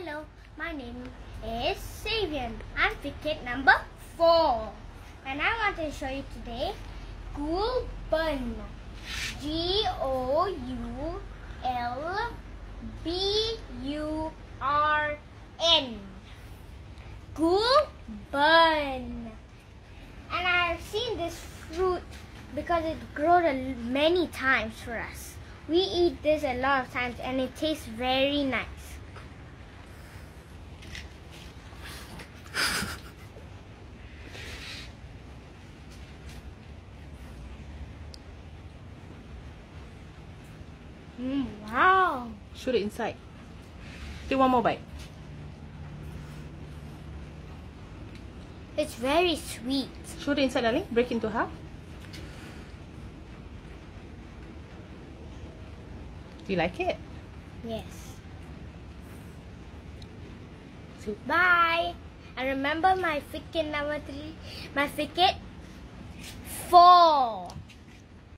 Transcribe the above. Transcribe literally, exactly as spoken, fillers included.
Hello, my name is Savian. I'm ticket number four. And I want to show you today Goul Bun. G O U L B U R N. Goul Bun. And I've seen this fruit because it grows many times for us. We eat this a lot of times and it tastes very nice. Mm, wow. Show the inside. Take one more bite. It's very sweet. Show the inside, darling. Break into half. Do you like it? Yes. So bye. And remember my ticket number three. My ticket four.